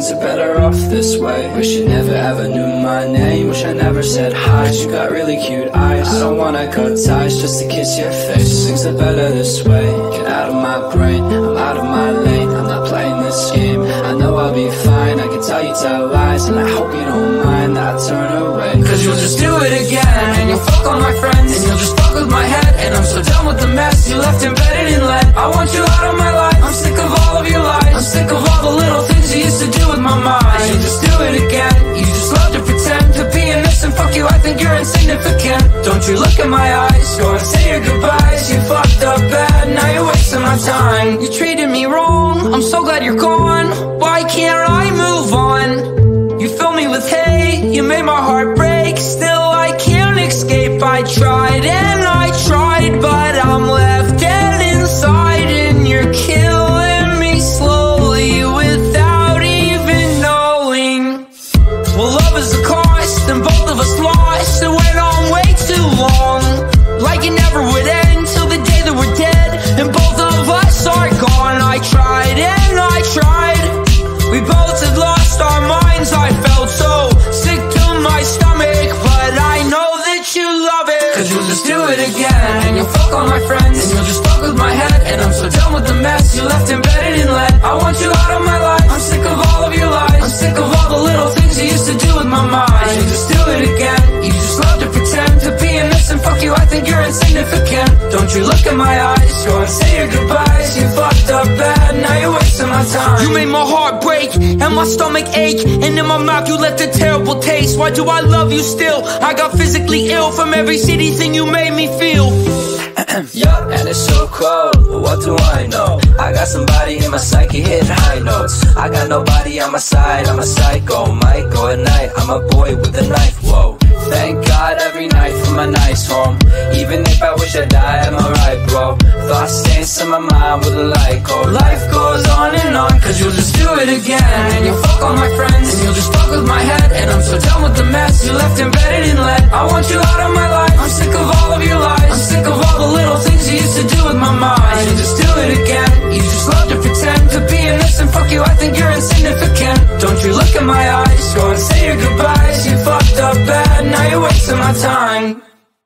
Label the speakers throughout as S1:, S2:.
S1: Things are better off this way. Wish you never ever knew my name. Wish I never said hi. You got really cute eyes. I don't wanna cut ties just to kiss your face. Things are better this way. Get out of my brain, I'm out of my lane. I'm not playing this game, I know I'll be fine. I can tell you tell lies, and I hope you don't mind that I turn away. Cause you'll just do it again, and you'll fuck all my friends, and you'll just fuck with my head. And I'm so done with the mess you left embedded in lead. I want you out of my life, I'm sick of all of your lies. I'm sick of all the little things you used to do with my mind. You just do it again, you just love to pretend to be innocent. Fuck you, I think you're insignificant. Don't you look in my eyes, go and say your goodbyes. You fucked up bad, now you're wasting my time. You treated me wrong, I'm so glad you're gone. Why can't I move on? You fill me with hate, you made my heart break. Still I can't escape, I tried and I tried, but I'm left dead inside. And you're killing me slowly without even knowing. Well, love is the cost, and both of us lost. It went on way too long, like it never would end, till the day that we're dead, and both of us are gone. I tried and I tried, we both had lost our minds. I felt so sick to my stomach, but I know that you love it. Cause you'll just do it again, and you'll fuck all my friends, and you'll just fuck with my head. And I'm so done with the mess you left embedded in lead. I want you out of my life, I'm sick of all of your lies. I'm sick of all the little things you used to do with my mind. You just do it again, you just love to pretend to be innocent. Fuck you, I think you're insignificant. Don't you look in my eyes, go and say your goodbyes. You fucked up bad, now you're wasting my time. You made my heart break, and my stomach ache, and in my mouth you left a terrible taste. Why do I love you still? I got physically ill from every shitty thing you made me feel.
S2: Yeah, and it's so cold, but what do I know? I got somebody in my psyche hitting high notes. I got nobody on my side, I'm a psycho. Might go at night, I'm a boy with a knife, whoa. Thank God every night for my nice home. Even if I wish I died, am I right, bro? Thoughts dance in my mind with a light cold. Life goes on, cause you'll just do it again, and you'll fuck all my friends, and you'll just fuck with my head. And I'm so done with the mess you left embedded in lead. I want you out of my life, I'm sick of all of your lies. I'm sick of all the little things you used to do with my mind. You just do it again, you just love to pretend to be innocent. Fuck you, I think you're insignificant. Don't you look in my eyes, go and say your goodbyes. You fucked up bad, now you're wasting my time.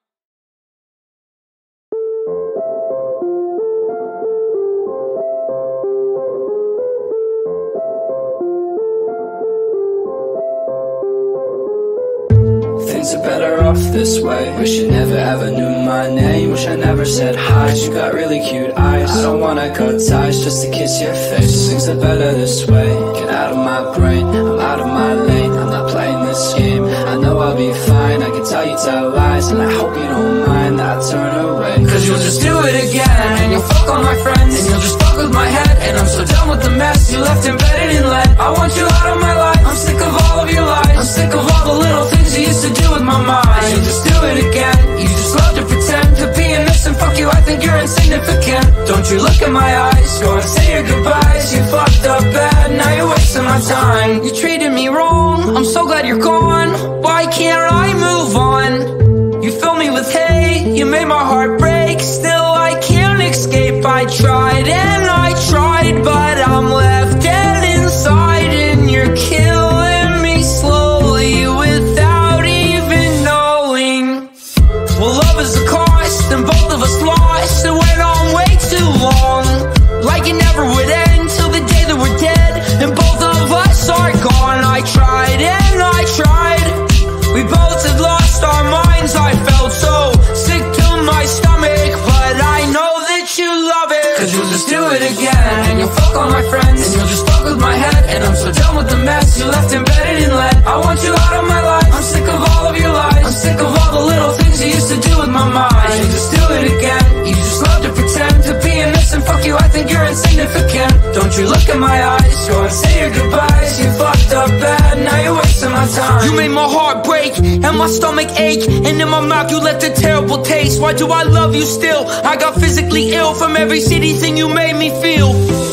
S1: Things are better off this way. Wish you never ever knew my name. Wish I never said hi. You got really cute eyes. I don't wanna cut ties just to kiss your face. Things are better this way. Get out of my brain, I'm out of my lane. I'm not playing this game, I know I'll be fine. I can tell you tell lies, and I hope you don't mind that I turn away. Cause you'll just do it again, and you'll fuck all my friends, and you'll just fuck with my head. And I'm so done with the mess you left embedded in lead. I want you out of my life, I'm sick of all of your lies. I'm sick of all the little things you used to do with my mind. You just do it again, you just love to pretend to be innocent. Fuck you, I think you're insignificant. Don't you look in my eyes, go and say your goodbyes. You fucked up bad, now you're wasting my time. You treated me wrong, I'm so glad you're gone. Why can't I move on? You fill me with hate, you made my heart break. Still I can't escape, I tried and I tried, but I'm left dead inside. And you're killing me slowly without even knowing. Well, love is the cost, and both of us lost. It went on way too long, like it never would end, till the day that we're dead, and both of us are gone. I tried and I tried, we both had lost our minds. I felt so sick to my stomach, but I know that you love it. Cause you'll just do it again, and you'll fuck all my friends, and you'll just fuck with my head. And I'm so done with the mess you left embedded in lead. I want you out of my life, I'm sick of all of your lies. I'm sick of all the little things you used to do with my mind. You just do it again, you just love to pretend to be innocent. Fuck you, I think you're insignificant. Don't you look in my eyes, go and say your goodbyes. You fucked up bad, now you're wasting my time. You made my heart break, and my stomach ache, and in my mouth you left a terrible taste. Why do I love you still? I got physically ill from every shitty thing you made me feel.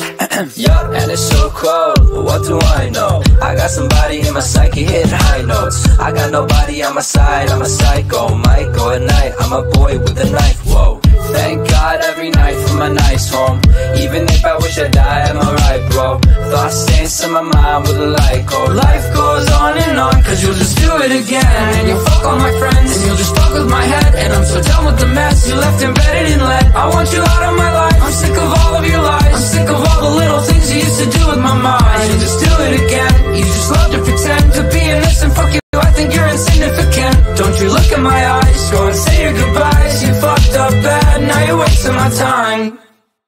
S2: Yeah, and it's so cold, but what do I know? I got somebody in my psyche hitting high notes. I got nobody on my side, I'm a psycho. Might go at night, I'm a boy with a knife, whoa. Thank God every night for my nice home. Even if I wish I died, am I right, bro? Thoughts dance in my mind with a light cold. Life goes on, cause you'll just do it again. And you'll fuck all my friends, and you'll just fuck with my head. And I'm so done with the mess you left embedded in lead. I want you out of my life, I'm sick of all of your lies. I'm sick of all the little things you used to do with my mind. You'll just do it again, you just love to pretend to be innocent. Fuck you, I think you're insignificant. Don't you look in my eyes, go and say your goodbyes. You fucked up bad, now you're wasting my time.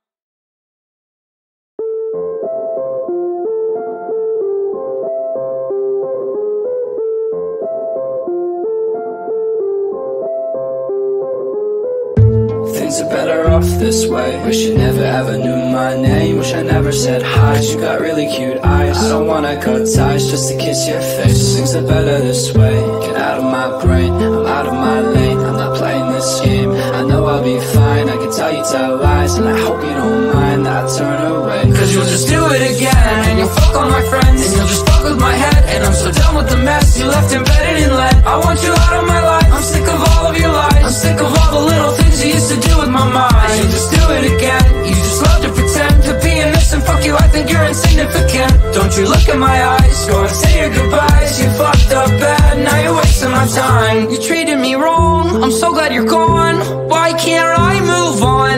S1: Things are better off this way. Wish you never ever knew my name. Wish I never said hi. You got really cute eyes. I don't wanna cut ties just to kiss your face. Things are better this way. Get out of my brain, I'm out of my lane. I'm not playing this game, I know I'll be fine. I can tell you tell lies, and I hope you don't mind that I turn away.
S2: Cause you'll just do it again, and you'll fuck all my friends, and you'll just fuck with my head. And I'm so done with the mess you left embedded in lead. I want you out of my life, I'm sick of all of your lies. I'm sick of all the little things you used to do with my mind. You'll just do it again, you just love to pretend to be innocent. Fuck you, I think you're insignificant. Don't you look in my eyes, go and say your goodbyes. You fucked up bad, now you're wasting my time.
S3: You treated me wrong, I'm so glad you're gone. Why can't I move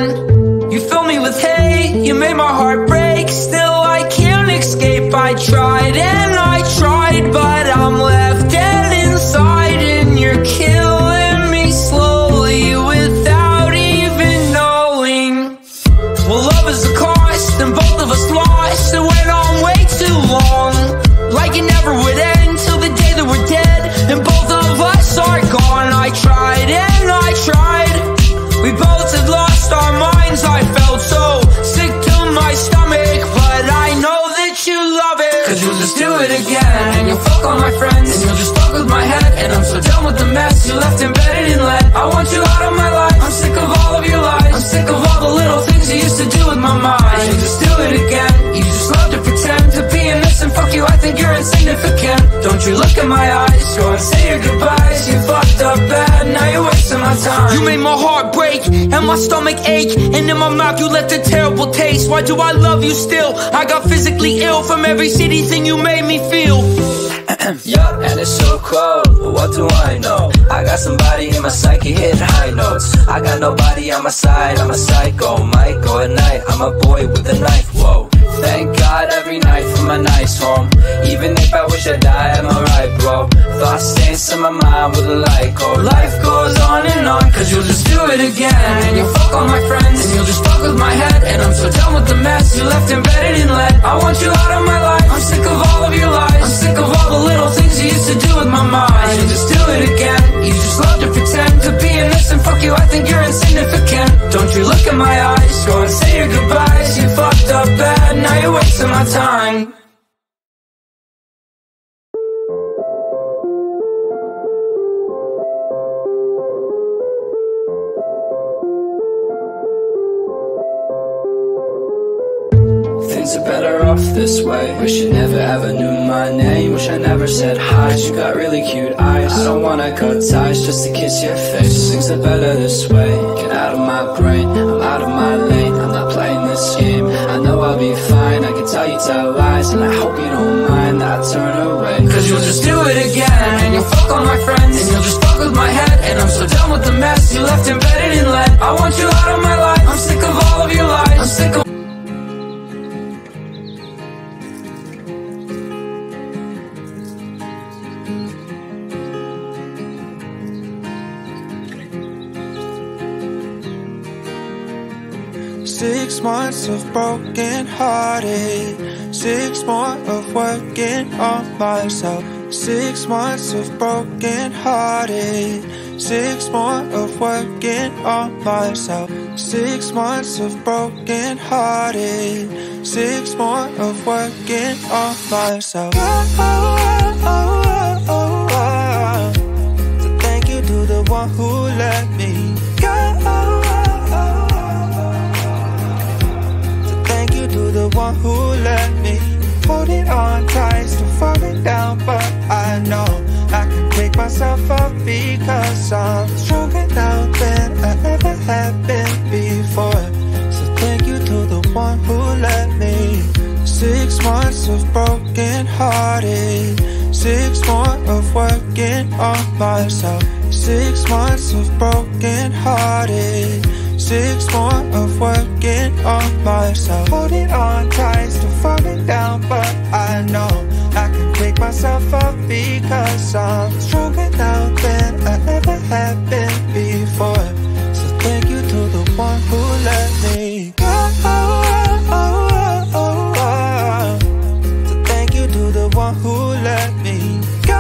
S3: on? You fill me with hate, you made my heart break. Still I can't escape, I tried and I tried, but I'm left dead inside. And you're killing me slowly without even knowing. Well, love is the cost, and both of us lost. It went on way too long, like it never would end, till the day that we're dead, and both of us are gone. I tried and I tried, we both had lost our minds. I felt so sick to my stomach, but I know that you love it.
S2: Cause you'll just do it again, and you'll fuck all my friends, and you'll just fuck with my head. And I'm so done with the mess you left embedded in lead. I want you out of my life, I'm sick of all of your lies. I'm sick of all the little things you used to do with my mind. You'll just do it again, you just love to pretend to be innocent. Fuck you, I think you're insignificant. Don't you look in my eyes, go and say your goodbyes. You fucked up bad, now you're wasting my time.
S3: You made my heart break and my stomach ache, and in my mouth you left a terrible taste. Why do I love you still? I got physically ill from every shitty thing you made me feel.
S2: Yup, and it's so cold, but what do I know? I got somebody in my psyche hitting high notes. I got nobody on my side, I'm a psycho. Might go at night, I'm a boy with a knife, whoa. Thank God every night for my nice home. Even if I wish I died, am I right, bro? Thoughts dance in my mind with a light cold. Life goes on, cause you'll just do it again. And you'll fuck all my friends, and you'll just fuck with my head. And I'm so done with the mess you left embedded in lead. I want you out of my life, I'm sick of all of your lies. I'm sick of all the little things you used to do with my mind. You'll just do it again, you just love to pretend to be innocent. Fuck you, I think you're insignificant. Don't you look in my eyes, go and say your goodbyes. You fucked up bad, now you're wasting my time.
S1: Things are better off this way. Wish you never ever knew my name. Wish I never said hi. You got really cute eyes. I don't wanna cut ties just to kiss your face. Things are better this way. Get out of my brain, I'm out of my lane. I'm not playing this game, I know I'll be fine. I can tell you tell lies, and I hope you don't mind that I turn away.
S2: Cause you'll just do it again, and you'll fuck all my friends, and you'll just fuck with my head. And I'm so done with the mess you left embedded in lead. I want you out of my life, I'm sick of all of your lies. I'm sick of
S4: 6 months of broken hearted, 6 more of working on myself. 6 months of broken hearted, 6 more of working on myself. 6 months of broken hearted, 6 more of working on myself. So thank you to the one who let me go. To the one who let me hold it on tight, still falling down, but I know I can pick myself up because I'm stronger now than I ever have been before. hearted. 6 more of working on myself. 6 months of broken hearted. 6 more of working on myself. Holding on tight, still falling down, but I know I can pick myself up because I'm stronger now than I ever have been before. So thank you to the one who let me go. So thank you to the one who let me go.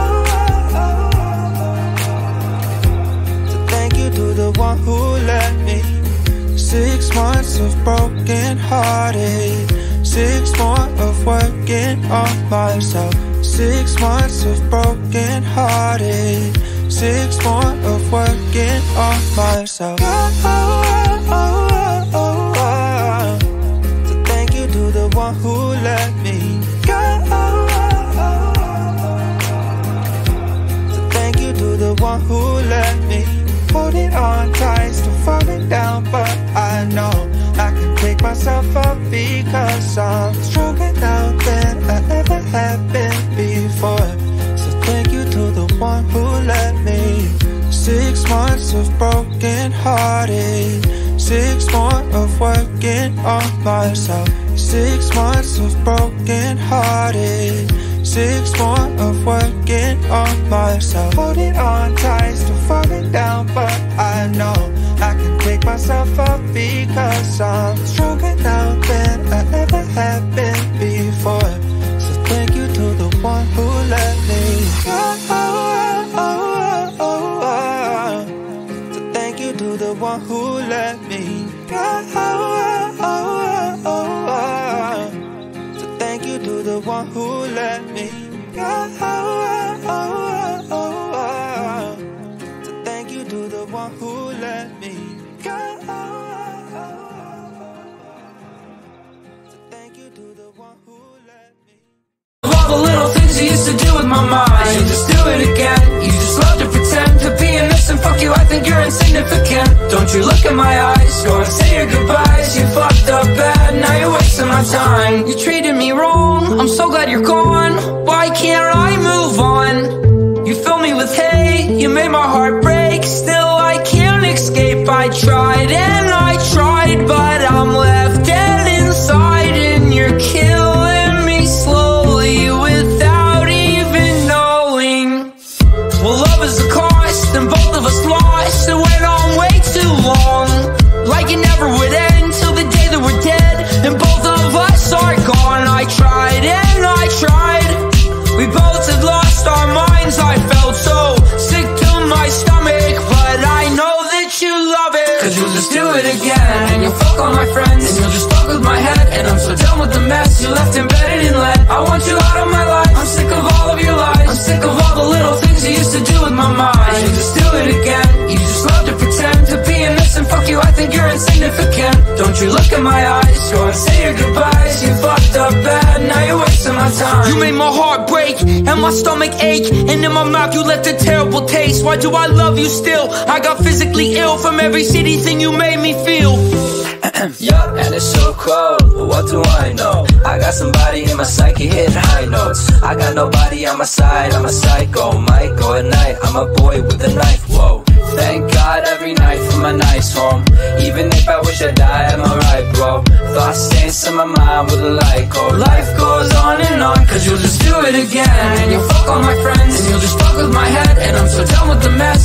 S4: So thank you to the one who let me. 6 months of broken hearted. 6 more of working on myself. 6 months of broken hearted. 6 more of working on myself. So thank you to the one who let me go. So thank you to the one who let me. Holding on tight, still falling down, but I know I can pick myself up because I'm stronger now than I ever have been before. So thank you to the one who let me. 6 months of broken hearted. 6 more of working on myself. 6 months of broken hearted. 6 more of working on myself. Holding on tight, still falling down, but I know I can pick myself up because I'm stronger now than I ever have been before. So thank you to the one who let me go. So thank you to the one who let me go. So thank you to the one who let me go. So thank you to the one who let me go. So thank you to the one who let me.
S3: Of all the little things you used to do with my mind, you just do it again. You just love to pretend to be innocent. Fuck you, I think you're insignificant. Don't you look in my eyes, go and say your goodbyes. You fucked up bad, now you're wasting my time. You treated me wrong, I'm so glad you're gone. Why can't I move on? You filled me with hate, you made my heart break. Still I can't escape, I tried and I tried, but I'm left dead inside. And you're killing me slowly without even knowing. Well, love is the cost, and both of us lost. It went on way too long, like it never would end, till the day that we're dead and both of us are gone. I tried and I tried, we both had lost our minds. I felt so sick to my stomach, but I know that you love it. Cause you'll just do it again, and you'll fuck all my friends, and you'll just fuck with my head. And I'm so done with the mess you left embedded in lead. I want you out of my life, I'm sick of all of your lies. I'm sick of all the little things you used to do with my mind. You just do it again, you just love to pretend to be innocent. Fuck you, I think you're insignificant. Don't you look in my eyes, go and say your goodbyes. You fucked up bad, now you're wasting my time. You made my heart break and my stomach ache, and in my mouth you left a terrible taste. Why do I love you still? I got physically ill from every shitty thing you made me feel.
S2: Yup, and it's so cold, but what do I know? I got somebody in my psyche hitting high notes. I got nobody on my side, I'm a psycho. Might go at night, I'm a boy with a knife, whoa. Thank God every night for my nice home. Even if I wish I died, I'm alright, bro. Thoughts dance in my mind with a light cold. Life goes on and on, cause you'll just do it again. And you'll fuck all my friends, and you'll just fuck with my head. And I'm so done with the mess.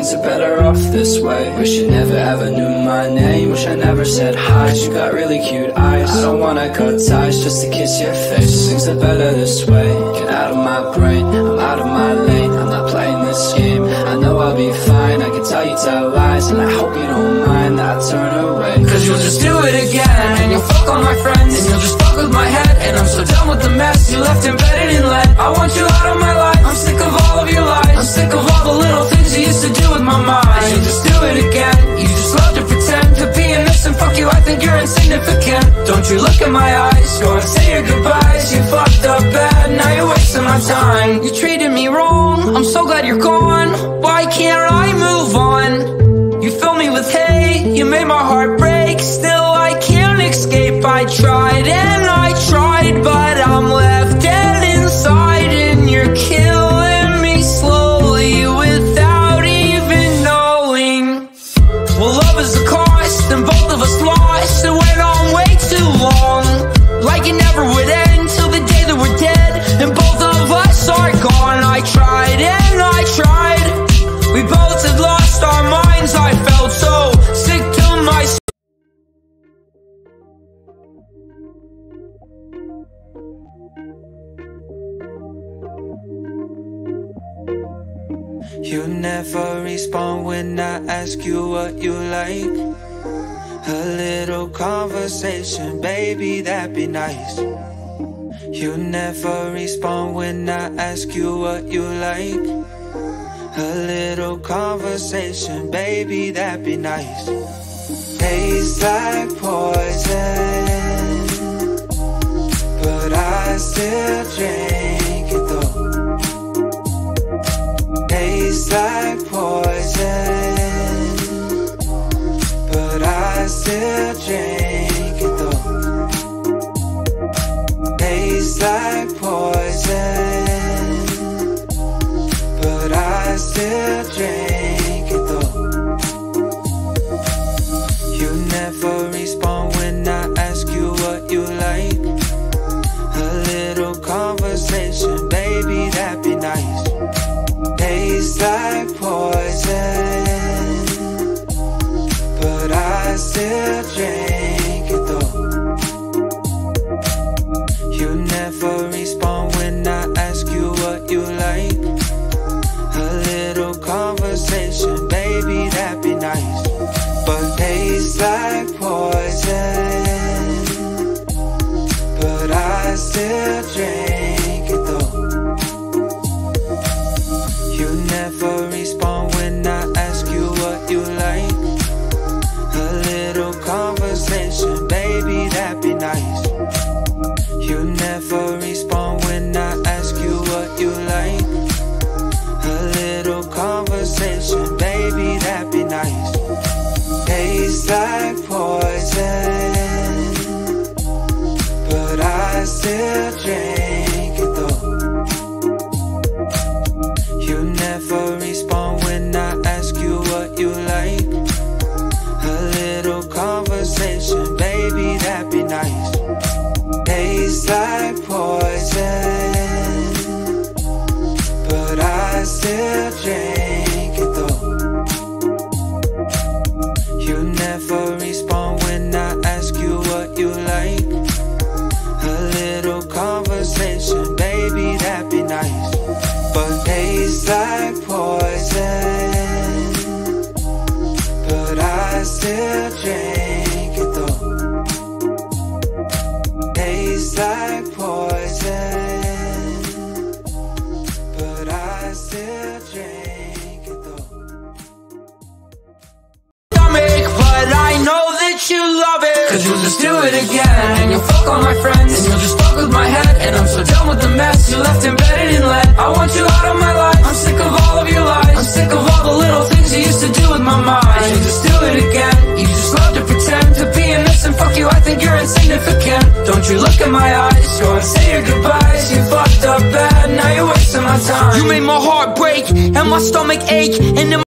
S1: Things are better off this way. Wish you never ever knew my name. Wish I never said hi. You got really cute eyes. I don't wanna cut ties just to kiss your face. Things are better this way. Get out of my brain, I'm out of my lane. I'm not playing this game, I know I'll be fine. I can tell you tell lies, and I hope you don't mind that I turn away.
S3: Cause you'll just do it again, and you'll fuck all my friends, and you'll just fuck with my head. And I'm so done with the mess you left embedded in lead. I want you out of my life, I'm sick of all of your lies. I'm sick of all the little things you used to do with my mind. You'll just do it again, you just love to pretend to be innocent. Fuck you, I think you're insignificant. Don't you look in my eyes, go and say your goodbyes. You fucked up bad, now you're wasting my time. You treated me wrong, I'm so glad you're gone. Why can't I move on? You fill me with hate, you made my heart break. Still I can't escape, I tried and I tried, but I'm left dead inside. And you're killing me slowly without even knowing. Well, love is the cost, and both of us lost. It went on way too long, like it never would end, till the day that we're dead and both of us are gone. I tried and I tried, we both had lost our minds. I felt so sick to my
S4: You never respond when I ask you what you like. A little conversation, baby, that'd be nice. You never respond when I ask you what you like. A little conversation, baby, that'd be nice. Tastes like poison, but I still drink it though. Tastes like poison, but I still drink it though. Tastes like poison, but I still drink it though. You never respond when I ask you what you like. A little conversation, baby, that'd be nice. Tastes like poison, but I still drink it though. You never respond when I ask you what you like. A little conversation, baby, that'd be nice. But tastes like poison, but I still drink it though. You never respond when I ask you what you like. A little conversation, baby, that'd be nice. You never respond when I ask you what you like. A little conversation, baby, that'd be nice. Tastes like poison, but I still drink it though. You never respond when I ask you what you like. A little conversation, baby, that'd be nice. Tastes like poison, but I still drink it though. You never respond when I ask you what you like. A little conversation, baby, that'd be nice. But tastes like poison, but I still drink it though. Tastes like poison, but I still drink it though.
S3: But I know that you love it. Cause you'll just do it again, and you'll fuck all my friends, and you'll just fuck with my head. And I'm so done with the mess you left embedded in lead. I want you out of my life, I'm sick of all of your lies. I'm sick of all the little things you used to do with my mind. You'll just do it again, you just love to pretend to be innocent. Fuck you, I think you're insignificant. Don't you look in my eyes, go and say your goodbyes. You fucked up bad, now you're wasting my time. You made my heart break, and my stomach ache, and